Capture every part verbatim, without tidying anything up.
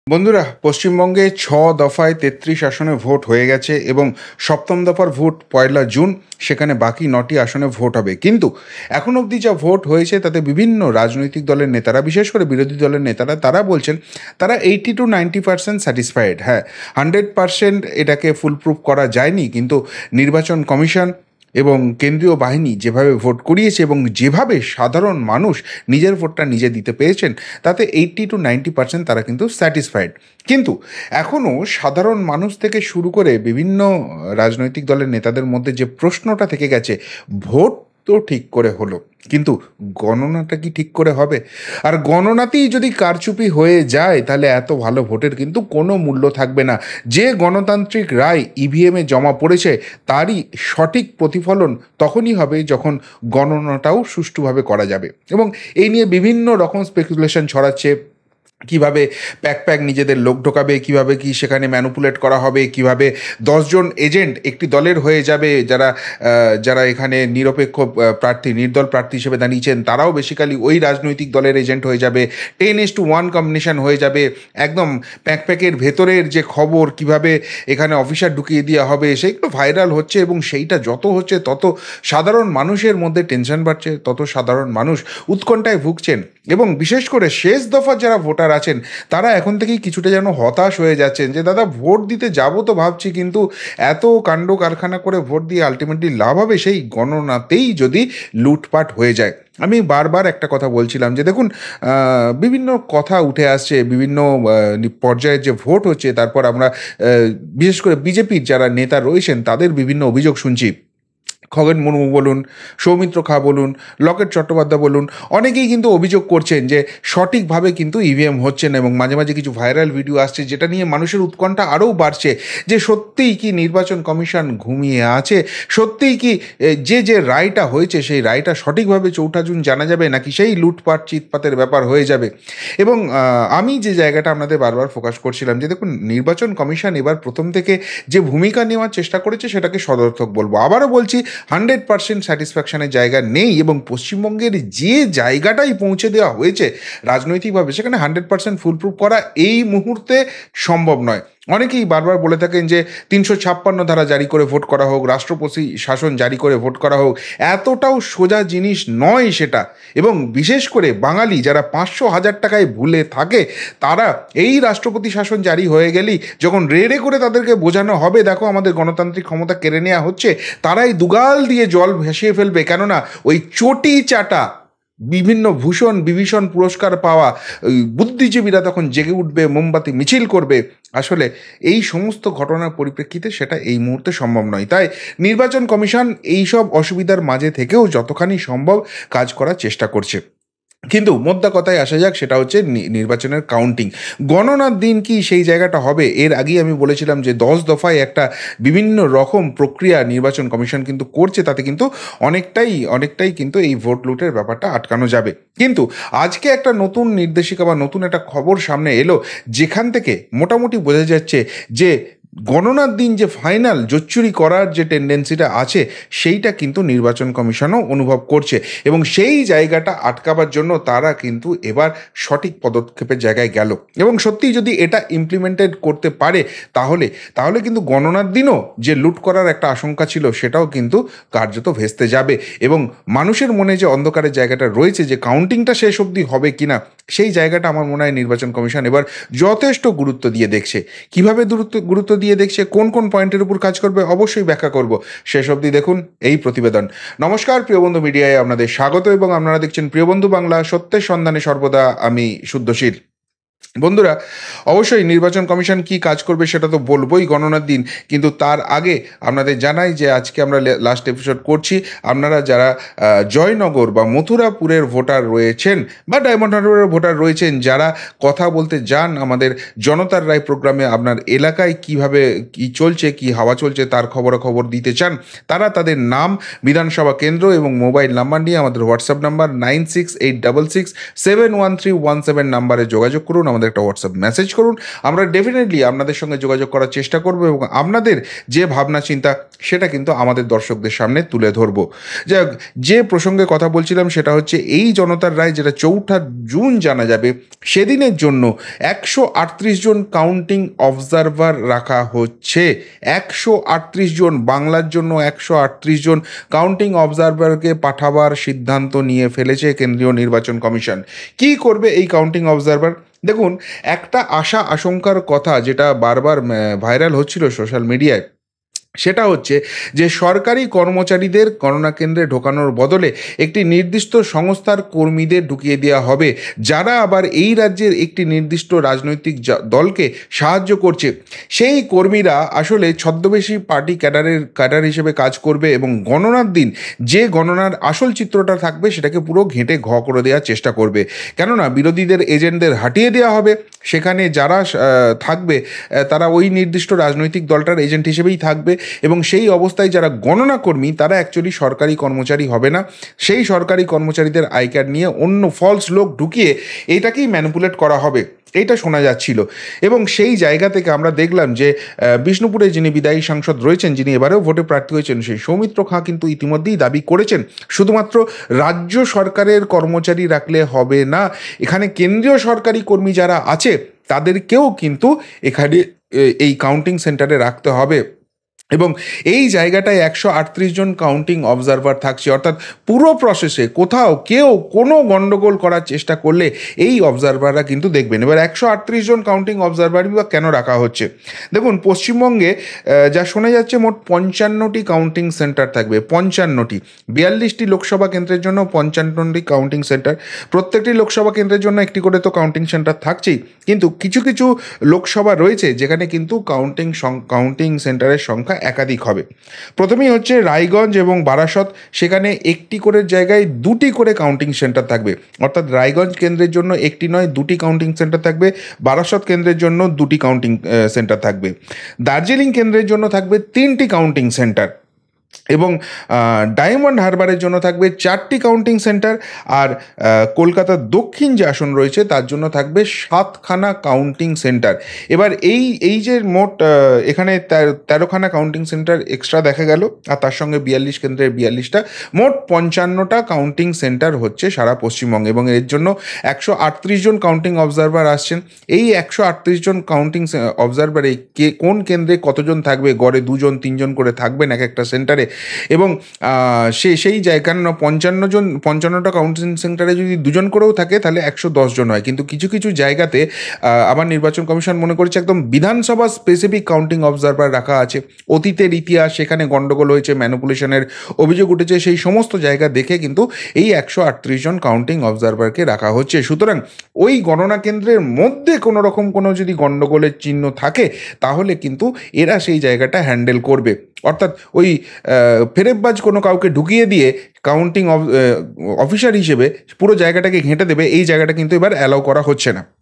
বন্ধুরা, পশ্চিমবঙ্গে ছ দফায় তেত্রিশ আসনে ভোট হয়ে গেছে এবং সপ্তম দফার ভোট পয়লা জুন। সেখানে বাকি নটি আসনে ভোট হবে। কিন্তু এখন অবধি যা ভোট হয়েছে তাতে বিভিন্ন রাজনৈতিক দলের নেতারা, বিশেষ করে বিরোধী দলের নেতারা, তারা বলছেন তারা eighty two ninety percent satisfied. হ্যাঁ, হান্ড্রেড পার্সেন্ট এটাকে ফুল প্রুফ করা যায়নি, কিন্তু নির্বাচন কমিশন এবং কেন্দ্রীয় বাহিনী যেভাবে ভোট করিয়েছে এবং যেভাবে সাধারণ মানুষ নিজের ভোটটা নিজে দিতে পেরেছেন, তাতে এইট্টি টু নাইনটি পার্সেন্ট তারা কিন্তু স্যাটিসফাইড। কিন্তু এখনও সাধারণ মানুষ থেকে শুরু করে বিভিন্ন রাজনৈতিক দলের নেতাদের মধ্যে যে প্রশ্নটা থেকে গেছে, ভোট তো ঠিক করে হলো, কিন্তু গণনাটা কি ঠিক করে হবে? আর গণনাতেই যদি কারচুপি হয়ে যায়, তাহলে এত ভালো ভোটের কিন্তু কোনো মূল্য থাকবে না। যে গণতান্ত্রিক রায় ইভিএমে জমা পড়েছে, তারই সঠিক প্রতিফলন তখনই হবে যখন গণনাটাও সুষ্ঠুভাবে করা যাবে। এবং এই নিয়ে বিভিন্ন রকম স্পেকুলেশন ছড়াচ্ছে। কিভাবে প্যাক প্যাক নিজেদের লোক ঢোকাবে, কিভাবে কি সেখানে ম্যানুপুলেট করা হবে, কিভাবে দশজন এজেন্ট একটি দলের হয়ে যাবে, যারা যারা এখানে নিরপেক্ষ প্রার্থী, নির্দল প্রার্থী হিসেবে দাঁড়িয়েছেন, তারাও বেসিক্যালি ওই রাজনৈতিক দলের এজেন্ট হয়ে যাবে। Ten is to one combination হয়ে যাবে। একদম প্যাক প্যাকের ভেতরের যে খবর, কিভাবে এখানে অফিসার ঢুকিয়ে দেওয়া হবে, সেইগুলো ভাইরাল হচ্ছে। এবং সেইটা যত হচ্ছে তত সাধারণ মানুষের মধ্যে টেনশন বাড়ছে, তত সাধারণ মানুষ উৎকণ্ঠায় ভুগছেন। এবং বিশেষ করে শেষ দফার যারা ভোটার আছেন, তারা এখন থেকেই কিছুটা যেন হতাশ হয়ে যাচ্ছেন যে দাদা, ভোট দিতে যাব তো ভাবছি, কিন্তু এত কাণ্ড কারখানা করে ভোট দিয়ে আলটিমেটলি লাভ হবে সেই গণনাতেই যদি লুটপাট হয়ে যায়। আমি বারবার একটা কথা বলছিলাম যে দেখুন, বিভিন্ন কথা উঠে আসছে, বিভিন্ন পর্যায়ের যে ভোট হচ্ছে, তারপর আমরা বিশেষ করে বিজেপির যারা নেতা রয়েছেন তাদের বিভিন্ন অভিযোগ শুনছি। খগেন মুর্মু বলুন, সৌমিত্র খা বলুন, লকেট চট্টোপাধ্যায় বলুন, অনেকেই কিন্তু অভিযোগ করছেন যে সঠিকভাবে কিন্তু ইভিএম হচ্ছে না। এবং মাঝে মাঝে কিছু ভাইরাল ভিডিও আসছে, যেটা নিয়ে মানুষের উৎকণ্ঠা আরও বাড়ছে যে সত্যিই কি নির্বাচন কমিশন ঘুমিয়ে আছে? সত্যিই কি যে যে রায়টা হয়েছে সেই রায়টা সঠিকভাবে চৌঠা জুন জানা যাবে, নাকি সেই লুটপাট চিৎপাতের ব্যাপার হয়ে যাবে? এবং আমি যে জায়গাটা আপনাদের বারবার ফোকাস করছিলাম যে দেখুন, নির্বাচন কমিশন এবার প্রথম থেকে যে ভূমিকা নেওয়ার চেষ্টা করেছে সেটাকে সদর্থক বলবো। আবারও বলছি, হান্ড্রেড পার্সেন্ট স্যাটিসফ্যাকশনের জায়গা নেই। এবং পশ্চিমবঙ্গের যে জায়গাটাই পৌঁছে দেওয়া হয়েছে রাজনৈতিকভাবে, সেখানে হান্ড্রেড পার্সেন্ট ফুলপ্রুফ করা এই মুহূর্তে সম্ভব নয়। অনেকেই বারবার বলে থাকেন যে তিনশো ছাপ্পান্ন ধারা জারি করে ভোট করা হোক, রাষ্ট্রপতি শাসন জারি করে ভোট করা হোক, এতটাও সোজা জিনিস নয় সেটা। এবং বিশেষ করে বাঙালি যারা পাঁচশো হাজার টাকায় ভুলে থাকে, তারা এই রাষ্ট্রপতি শাসন জারি হয়ে গেলেই যখন রেড়ে করে তাদেরকে বোঝানো হবে দেখো আমাদের গণতান্ত্রিক ক্ষমতা কেড়ে নেওয়া হচ্ছে, তারাই দুগাল দিয়ে জল ভেসিয়ে ফেলবে। কেননা ওই চটি চাটা বিভিন্ন ভূষণ বিভীষণ পুরস্কার পাওয়া বুদ্ধিজীবীরা তখন জেগে উঠবে, মোমবাতি মিছিল করবে। আসলে এই সমস্ত ঘটনার পরিপ্রেক্ষিতে সেটা এই মুহূর্তে সম্ভব নয়। তাই নির্বাচন কমিশন এইসব অসুবিধার মাঝে থেকেও যতখানি সম্ভব কাজ করার চেষ্টা করছে। কিন্তু মোদ্দা কথায় আসা যাক, সেটা হচ্ছে নির্বাচনের কাউন্টিং। গণনার দিন কি সেই জায়গাটা হবে? এর আগেই আমি বলেছিলাম যে দশ দফায় একটা বিভিন্ন রকম প্রক্রিয়া নির্বাচন কমিশন কিন্তু করছে, তাতে কিন্তু অনেকটাই অনেকটাই কিন্তু এই ভোট লুটের ব্যাপারটা আটকানো যাবে। কিন্তু আজকে একটা নতুন নির্দেশিকা বা নতুন একটা খবর সামনে এলো, যেখান থেকে মোটামুটি বোঝা যাচ্ছে যে গণনার দিন যে ফাইনাল জোচ্চুরি করার যে টেন্ডেন্সিটা আছে, সেইটা কিন্তু নির্বাচন কমিশনও অনুভব করছে। এবং সেই জায়গাটা আটকাবার জন্য তারা কিন্তু এবার সঠিক পদক্ষেপের জায়গায় গেল। এবং সত্যিই যদি এটা ইমপ্লিমেন্টেড করতে পারে, তাহলে তাহলে কিন্তু গণনার দিনও যে লুট করার একটা আশঙ্কা ছিল, সেটাও কিন্তু কার্যত ভেস্তে যাবে। এবং মানুষের মনে যে অন্ধকারের জায়গাটা রয়েছে, যে কাউন্টিংটা শেষ অবধি হবে কিনা, সেই জায়গাটা আমার মনে হয় নির্বাচন কমিশন এবার যথেষ্ট গুরুত্ব দিয়ে দেখছে। কীভাবে গুরুত্ব গুরুত্ব দিয়ে দেখছে, কোন কোন পয়েন্টের উপর কাজ করবে, অবশ্যই ব্যাখ্যা করব। শেষ অবধি দেখুন এই প্রতিবেদন। নমস্কার, প্রিয়বন্ধু মিডিয়ায় আপনাদের স্বাগত এবং আপনারা দেখছেন প্রিয়বন্ধু বাংলা, সত্যের সন্ধানে সর্বদা আমি শুদ্ধশীল। বন্ধুরা, অবশ্যই নির্বাচন কমিশন কি কাজ করবে সেটা তো বলবোই গণনার দিন, কিন্তু তার আগে আপনাদের জানাই যে আজকে আমরা লাস্ট এপিসোড করছি। আপনারা যারা জয়নগর বা মথুরাপুরের ভোটার রয়েছেন বা ডায়মন্ড হারবারের ভোটার রয়েছেন, যারা কথা বলতে যান আমাদের জনতার রায় প্রোগ্রামে, আপনার এলাকায় কিভাবে কি চলছে, কি হাওয়া চলছে তার খবরাখবর দিতে চান, তারা তাদের নাম, বিধানসভা কেন্দ্র এবং মোবাইল নাম্বার নিয়ে আমাদের WhatsApp number nine six eight double six seven one three one seven নাম্বারে যোগাযোগ করুন। আমাদের একটা হোয়াটসঅ্যাপ মেসেজ করুন, আমরা ডেফিনেটলি আপনাদের সঙ্গে যোগাযোগ করার চেষ্টা করব এবং আপনাদের যে ভাবনা চিন্তা সেটা কিন্তু আমাদের দর্শকদের সামনে তুলে ধরবো। যাই হোক, যে প্রসঙ্গে কথা বলছিলাম সেটা হচ্ছে এই জনতার রায় যেটা চৌঠা জুন জানা যাবে, সেদিনের জন্য একশো আটত্রিশ জন কাউন্টিং অবজারভার রাখা হচ্ছে। একশো আটত্রিশ জন, বাংলার জন্য একশো আটত্রিশ জন কাউন্টিং অবজারভারকে পাঠাবার সিদ্ধান্ত নিয়ে ফেলেছে কেন্দ্রীয় নির্বাচন কমিশন। কি করবে এই কাউন্টিং অবজারভার? দেখুন, একটা আশা আশঙ্কার কথা যেটা বারবার ভাইরাল হচ্ছিল সোশ্যাল মিডিয়ায়, সেটা হচ্ছে যে সরকারি কর্মচারীদের গণনা কেন্দ্রে ঢোকানোর বদলে একটি নির্দিষ্ট সংস্থার কর্মীদের ঢুকিয়ে দেওয়া হবে, যারা আবার এই রাজ্যের একটি নির্দিষ্ট রাজনৈতিক দলকে সাহায্য করছে। সেই কর্মীরা আসলে ছদ্মবেশী পার্টি ক্যাডারের ক্যাডার হিসেবে কাজ করবে এবং গণনার দিন যে গণনার আসল চিত্রটা থাকবে সেটাকে পুরো ঘেঁটে ঘ করে দেওয়ার চেষ্টা করবে। কেননা বিরোধীদের এজেন্টদের হাঁটিয়ে দেওয়া হবে, সেখানে যারা থাকবে তারা ওই নির্দিষ্ট রাজনৈতিক দলটার এজেন্ট হিসেবেই থাকবে এবং সেই অবস্থায় যারা গণনা কর্মী তারা অ্যাকচুয়ালি সরকারি কর্মচারী হবে না। সেই সরকারি কর্মচারীদের আই কার্ড নিয়ে অন্য ফলস লোক ঢুকিয়ে এইটাকেই ম্যানিপুলেট করা হবে, এইটা শোনা যাচ্ছিল। এবং সেই জায়গা থেকে আমরা দেখলাম যে বিষ্ণুপুরে যিনি বিদায়ী সাংসদ রয়েছেন, যিনি এবারেও ভোটে প্রার্থী হয়েছেন, সেই সৌমিত্র খাঁ কিন্তু ইতিমধ্যেই দাবি করেছেন শুধুমাত্র রাজ্য সরকারের কর্মচারী রাখলে হবে না, এখানে কেন্দ্রীয় সরকারি কর্মী যারা আছে তাদেরকেও কিন্তু এখানে এই কাউন্টিং সেন্টারে রাখতে হবে। এবং এই জায়গাটায় একশো আটত্রিশ জন কাউন্টিং অবজারভার থাকছে, অর্থাৎ পুরো প্রসেসে কোথাও কেউ কোনো গণ্ডগোল করার চেষ্টা করলে এই অবজারভাররা কিন্তু দেখবেন। এবার একশো আটত্রিশ জন কাউন্টিং অবজারভারই বা কেন রাখা হচ্ছে? দেখুন, পশ্চিমবঙ্গে যা শোনা যাচ্ছে মোট পঞ্চান্নটি কাউন্টিং সেন্টার থাকবে, পঞ্চান্নটি, বিয়াল্লিশটি লোকসভা কেন্দ্রের জন্য পঞ্চান্নটি কাউন্টিং সেন্টার। প্রত্যেকটি লোকসভা কেন্দ্রের জন্য একটি করে তো কাউন্টিং সেন্টার থাকছেই, কিন্তু কিছু কিছু লোকসভা রয়েছে যেখানে কিন্তু কাউন্টিং কাউন্টিং সেন্টারের সংখ্যা একাধিক হবে। প্রথমেই হচ্ছে রায়গঞ্জ এবং বারাসত, সেখানে একটি করে জায়গায় দুটি করে কাউন্টিং সেন্টার থাকবে, অর্থাৎ রায়গঞ্জ কেন্দ্রের জন্য একটি নয় দুটি কাউন্টিং সেন্টার থাকবে, বারাসত কেন্দ্রের জন্য দুটি কাউন্টিং সেন্টার থাকবে, দার্জিলিং কেন্দ্রের জন্য থাকবে তিনটি কাউন্টিং সেন্টার এবং ডায়মন্ড হারবারের জন্য থাকবে চারটি কাউন্টিং সেন্টার, আর কলকাতার দক্ষিণ যে আসন রয়েছে তার জন্য থাকবে সাতখানা কাউন্টিং সেন্টার। এবার এই এই যে মোট এখানে তেরোখানা কাউন্টিং সেন্টার এক্সট্রা দেখা গেল, আর তার সঙ্গে বিয়াল্লিশ কেন্দ্রের বিয়াল্লিশটা, মোট পঞ্চান্নটা কাউন্টিং সেন্টার হচ্ছে সারা পশ্চিমবঙ্গে এবং এর জন্য একশো আটত্রিশ জন কাউন্টিং অবজারভার আসছেন। এই একশো আটত্রিশ জন কাউন্টিং অবজারভারে কে কোন কেন্দ্রে কতজন থাকবে, গড়ে দুজন তিনজন করে থাকবেন এক একটা সেন্টারে, এবং সে সেই জায়গার পঞ্চান্ন জন পঞ্চান্নটা কাউন্টিং সেন্টারে যদি দুজন করেও থাকে তাহলে একশো দশ জন হয়। কিন্তু কিছু কিছু জায়গাতে আবার নির্বাচন কমিশন মনে করেছে একদম বিধানসভা স্পেসিফিক কাউন্টিং অবজারভার রাখা আছে, অতীতের ইতিহাস, সেখানে গণ্ডগোল হয়েছে, ম্যানিপুলেশনের অভিযোগ উঠেছে, সেই সমস্ত জায়গা দেখে কিন্তু এই একশো আটত্রিশ জন কাউন্টিং অবজারভারকে রাখা হচ্ছে। সুতরাং ওই গণনা কেন্দ্রের মধ্যে কোনো রকম কোনো যদি গণ্ডগোলের চিহ্ন থাকে তাহলে কিন্তু এরা সেই জায়গাটা হ্যান্ডেল করবে, অর্থাৎ ওই ফেরেববাজ কোনো কাউকে ঢুকিয়ে দিয়ে কাউন্টিং অফিসার হিসেবে পুরো জায়গাটাকে ঘেঁটে দেবে, এই জায়গাটা কিন্তু এবার অ্যালাউ করা হচ্ছে না।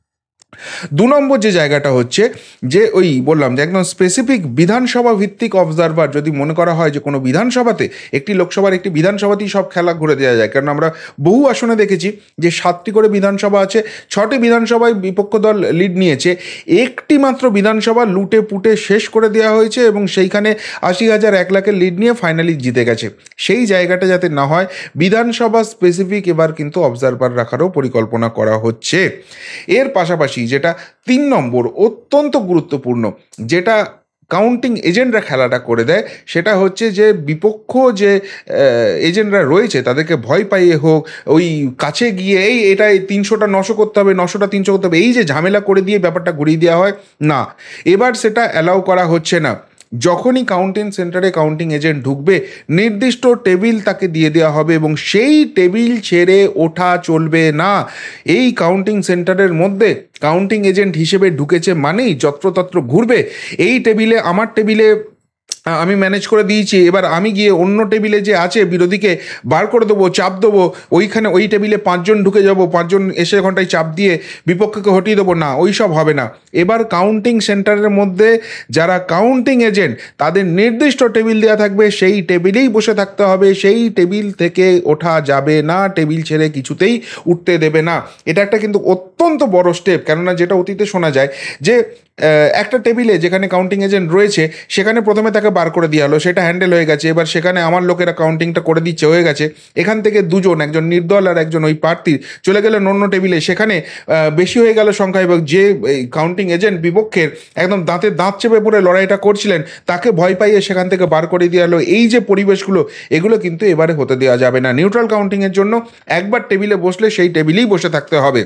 দু নম্বর যে জায়গাটা হচ্ছে যে ওই বললাম যে একদম স্পেসিফিক বিধানসভা ভিত্তিক অবজারভার, যদি মনে করা হয় যে কোনো বিধানসভাতে, একটি লোকসভার একটি বিধানসভাতেই সব খেলা ঘুরে দেওয়া যায়, কারণ আমরা বহু আসনে দেখেছি যে সাতটি করে বিধানসভা আছে, ছটি বিধানসভায় বিপক্ষ দল লিড নিয়েছে, একটি মাত্র বিধানসভা লুটে পুটে শেষ করে দেওয়া হয়েছে এবং সেইখানে আশি হাজার এক লাখের লিড নিয়ে ফাইনালি জিতে গেছে। সেই জায়গাটা যাতে না হয়, বিধানসভা স্পেসিফিক এবার কিন্তু অবজারভার রাখারও পরিকল্পনা করা হচ্ছে। এর পাশাপাশি যেটা তিন নম্বর অত্যন্ত গুরুত্বপূর্ণ, যেটা কাউন্টিং এজেন্টরা খেলাটা করে দেয়, সেটা হচ্ছে যে বিপক্ষ যে এজেন্টরা রয়েছে তাদেরকে ভয় পাইয়ে হোক, ওই কাছে গিয়ে এই এটাই তিনশোটা নশো করতে হবে, নশোটা তিনশো করতে হবে, এই যে ঝামেলা করে দিয়ে ব্যাপারটা ঘুরিয়ে দেওয়া হয় না, এবার সেটা অ্যালাউ করা হচ্ছে না। যখনই কাউন্টিং সেন্টারে কাউন্টিং এজেন্ট ঢুকবে, নির্দিষ্ট টেবিল তাকে দিয়ে দেওয়া হবে এবং সেই টেবিল ছেড়ে ওঠা চলবে না। এই কাউন্টিং সেন্টারের মধ্যে কাউন্টিং এজেন্ট হিসেবে ঢুকেছে মানেই যত্রতত্র ঘুরবে, এই টেবিলে আমার টেবিলে আ আমি ম্যানেজ করে দিয়েছি। এবার আমি গিয়ে অন্য টেবিলে যে আছে বিরোধীকে বার করে দেবো, চাপ দেবো। ওইখানে ওই টেবিলে পাঁচ জন ঢুকে যাবো, পাঁচ জন এসে ওখানটায় চাপ দিয়ে বিপক্ষকে হটিয়ে দেবো। না, ওইসব হবে না। এবার কাউন্টিং সেন্টারের মধ্যে যারা কাউন্টিং এজেন্ট তাদের নির্দিষ্ট টেবিল দেওয়া থাকবে, সেই টেবিলেই বসে থাকতে হবে। সেই টেবিল থেকে ওঠা যাবে না, টেবিল ছেড়ে কিছুতেই উঠতে দেবে না। এটা একটা কিন্তু অত্যন্ত বড় স্টেপ। কেননা যেটা অতীতে শোনা যায় যে আহ, একটা টেবিলে যেখানে কাউন্টিং এজেন্ট রয়েছে সেখানে প্রথমে তাকে বার করে দেওয়া হলো, সেটা হ্যান্ডেল হয়ে গেছে। এবার সেখানে আমার লোকেরা কাউন্টিংটা করে দিচ্ছে, হয়ে গেছে। এখান থেকে দুজন, একজন নির্দল আর একজন ওই প্রার্থীর, চলে গেলেন অন্য টেবিলে। সেখানে আহ, বেশি হয়ে গেল সংখ্যা, এবং যে কাউন্টিং এজেন্ট বিপক্ষের একদম দাঁতে দাঁত চেপে পড়ে লড়াইটা করছিলেন তাকে ভয় পাইয়ে সেখান থেকে বার করে দেওয়া হলো। এই যে পরিবেশগুলো, এগুলো কিন্তু এবারে হতে দেওয়া যাবে না। নিউট্রাল কাউন্টিংয়ের জন্য একবার টেবিলে বসলে সেই টেবিলেই বসে থাকতে হবে।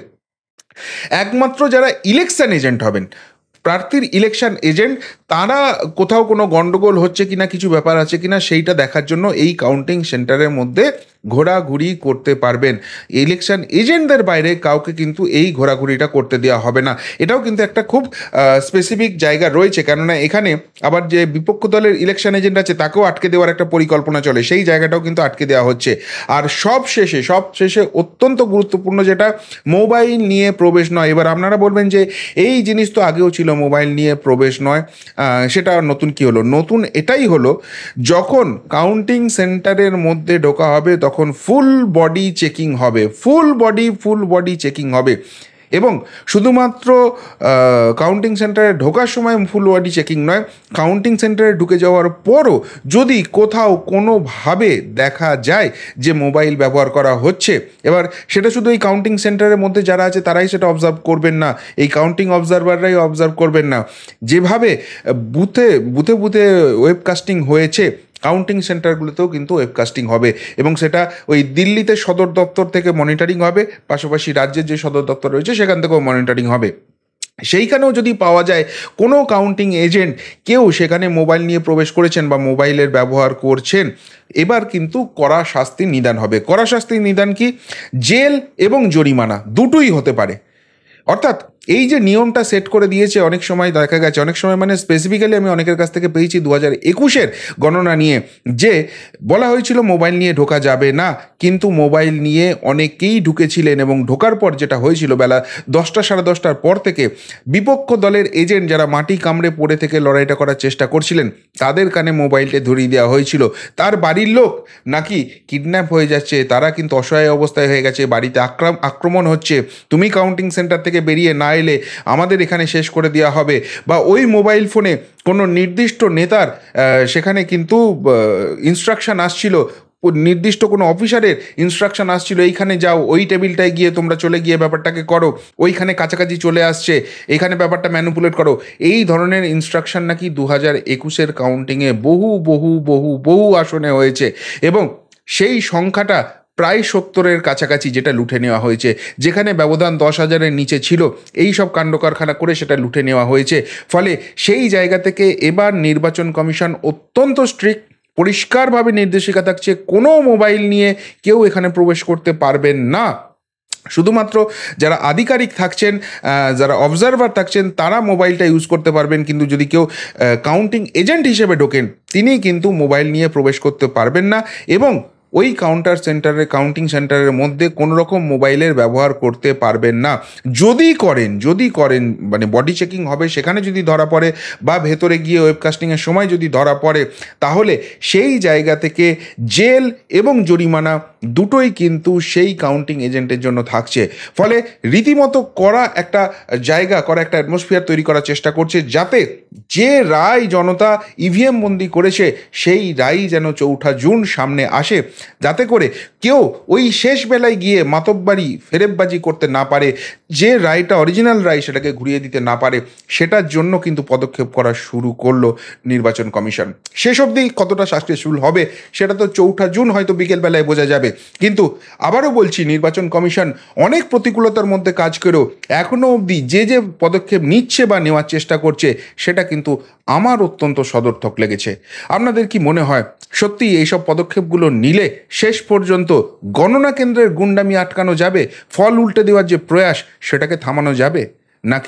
একমাত্র যারা ইলেকশন এজেন্ট হবেন, প্রার্থীর ইলেকশন এজেন্ট, তারা কোথাও কোনো গন্ডগোল হচ্ছে কিনা, কিছু ব্যাপার আছে কিনা সেইটা দেখার জন্য এই কাউন্টিং সেন্টারের মধ্যে ঘোরাঘুরি করতে পারবেন। ইলেকশন এজেন্টদের বাইরে কাউকে কিন্তু এই ঘোরাঘুরিটা করতে দেওয়া হবে না। এটাও কিন্তু একটা খুব স্পেসিফিক জায়গা রয়েছে, কেননা এখানে আবার যে বিপক্ষ দলের ইলেকশন এজেন্ট আছে তাকেও আটকে দেওয়ার একটা পরিকল্পনা চলে, সেই জায়গাটাও কিন্তু আটকে দেওয়া হচ্ছে। আর সব শেষে সব শেষে অত্যন্ত গুরুত্বপূর্ণ যেটা, মোবাইল নিয়ে প্রবেশ নয়। এবার আপনারা বলবেন যে এই জিনিস তো আগেও ছিল, মোবাইল নিয়ে প্রবেশ নয়, সেটা নতুন কি হলো? নতুন এটাই হলো, যখন কাউন্টিং সেন্টারের মধ্যে ঢোকা হবে তখন ফুল বডি চেকিং হবে, full body full body checking হবে। এবং শুধুমাত্র কাউন্টিং সেন্টারে ঢোকার সময় ফুল বডি চেকিং নয়, কাউন্টিং সেন্টারে ঢুকে যাওয়ার পরও যদি কোথাও কোনোভাবে দেখা যায় যে মোবাইল ব্যবহার করা হচ্ছে, এবার সেটা শুধু এই কাউন্টিং সেন্টারের মধ্যে যারা আছে তারাই সেটা অবজার্ভ করবেন না, এই কাউন্টিং অবজারভাররাই অবজার্ভ করবেন না। যেভাবে বুথে বুথে বুথে ওয়েবকাস্টিং হয়েছে, কাউন্টিং সেন্টারগুলোতেও কিন্তু ওয়েবকাস্টিং হবে, এবং সেটা ওই দিল্লিতে সদর দপ্তর থেকে মনিটরিং হবে, পাশাপাশি রাজ্যের যে সদর দপ্তর রয়েছে সেখান থেকেও মনিটরিং হবে। সেইখানেও যদি পাওয়া যায় কোনো কাউন্টিং এজেন্ট কেউ সেখানে মোবাইল নিয়ে প্রবেশ করেছেন বা মোবাইলের ব্যবহার করছেন, এবার কিন্তু কড়া শাস্তির নিদান হবে। কড়া শাস্তির নিদান কি? জেল এবং জরিমানা দুটোই হতে পারে। অর্থাৎ এই যে নিয়মটা সেট করে দিয়েছে, অনেক সময় দেখা গেছে, অনেক সময় মানে স্পেসিফিক্যালি আমি অনেকের কাছ থেকে পেয়েছি দু হাজার একুশের গণনা নিয়ে, যে বলা হয়েছিল মোবাইল নিয়ে ঢোকা যাবে না, কিন্তু মোবাইল নিয়ে অনেকেই ঢুকেছিলেন। এবং ঢোকার পর যেটা হয়েছিল, বেলা দশটা সাড়ে দশটার পর থেকে বিপক্ষ দলের এজেন্ট যারা মাটি কামড়ে পড়ে থেকে লড়াইটা করার চেষ্টা করছিলেন তাদের কানে মোবাইলটা ধরিয়ে দেওয়া হয়েছিল। তার বাড়ির লোক নাকি কিডন্যাপ হয়ে যাচ্ছে, তারা কিন্তু অসহায় অবস্থায় হয়ে গেছে, বাড়িতে আক্রম আক্রমণ হচ্ছে, তুমি কাউন্টিং সেন্টার থেকে বেরিয়ে না এলে আমাদের এখানে শেষ করে দেওয়া হবে। বা ওই মোবাইল ফোনে কোনো নির্দিষ্ট নেতার সেখানে কিন্তু ইনস্ট্রাকশন আসছিল, নির্দিষ্ট কোনো অফিসারের ইনস্ট্রাকশন আসছিল, এইখানে যাও, ওই টেবিলটায় গিয়ে তোমরা চলে গিয়ে ব্যাপারটাকে করো, ওইখানে কাছাকাছি চলে আসছে, এখানে ব্যাপারটা ম্যানুপুলেট করো। এই ধরনের ইনস্ট্রাকশন নাকি দু হাজার একুশের কাউন্টিংয়ে বহু বহু বহু বহু আসনে হয়েছে, এবং সেই সংখ্যাটা প্রায় সত্তরের কাছাকাছি যেটা লুটে নেওয়া হয়েছে। যেখানে ব্যবধান দশ হাজারের নিচে ছিল, এই সব কাণ্ড কারখানা করে সেটা লুটে নেওয়া হয়েছে। ফলে সেই জায়গা থেকে এবার নির্বাচন কমিশন অত্যন্ত স্ট্রিক্ট, পরিষ্কারভাবে নির্দেশিকা থাকছে কোনো মোবাইল নিয়ে কেউ এখানে প্রবেশ করতে পারবেন না। শুধুমাত্র যারা আধিকারিক থাকছেন, যারা অবজারভার থাকছেন, তারা মোবাইলটা ইউজ করতে পারবেন, কিন্তু যদি কেউ কাউন্টিং এজেন্ট হিসেবে ঢোকেন তিনি কিন্তু মোবাইল নিয়ে প্রবেশ করতে পারবেন না। এবং ওই কাউন্টার সেন্টারের কাউন্টিং সেন্টারের মধ্যে কোনো রকম মোবাইলের ব্যবহার করতে পারবেন না। যদি করেন যদি করেন মানে বডি চেকিং হবে, সেখানে যদি ধরা পড়ে, বা ভেতরে গিয়ে ওয়েবকাস্টিংয়ের সময় যদি ধরা পড়ে, তাহলে সেই জায়গা থেকে জেল এবং জরিমানা দুটোই কিন্তু সেই কাউন্টিং এজেন্টের জন্য থাকছে। ফলে রীতিমতো করা একটা জায়গা, করা একটা অ্যাটমসফিয়ার তৈরি করার চেষ্টা করছে, যাতে যে রায় জনতা ইভিএম বন্দি করেছে সেই রায় যেন চৌঠা জুন সামনে আসে, যাতে করে কেউ ওই শেষ বেলায় গিয়ে মাতব্বারি ফেরেববাজি করতে না পারে, যে রায়টা অরিজিনাল রায় সেটাকে ঘুরিয়ে দিতে না পারে। সেটার জন্য কিন্তু পদক্ষেপ করা শুরু করলো নির্বাচন কমিশন। শেষ অবধি কতটা সাকসেসফুল হবে সেটা তো চৌঠা জুন হয়তো বিকেলবেলায় বোঝা যাবে। কিন্তু আবারও বলছি, নির্বাচন কমিশন অনেক প্রতিকূলতার মধ্যে কাজ করেও এখনও অবধি যে যে পদক্ষেপ নিচ্ছে বা নেওয়ার চেষ্টা করছে, সেটা কিন্তু আমার অত্যন্ত সদর্থক লেগেছে। আপনাদের কি মনে হয় সত্যি এইসব পদক্ষেপগুলো নিলে শেষ পর্যন্ত গণনা কেন্দ্রের গুন্ডামি আটকানো যাবে, ফল উল্টে দেওয়ার যে প্রয়াস সেটাকে থামানো যাবে, নাকি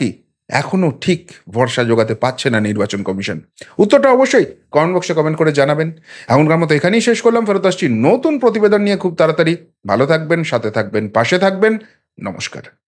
এখনও ঠিক ভরসা জোগাতে পারছে না নির্বাচন কমিশন? উত্তরটা অবশ্যই কমেন্ট বক্সে কমেন্ট করে জানাবেন। এখনকার মতো এখানেই শেষ করলাম, ফেরত আসছি নতুন প্রতিবেদন নিয়ে খুব তাড়াতাড়ি। ভালো থাকবেন, সাথে থাকবেন, পাশে থাকবেন। নমস্কার।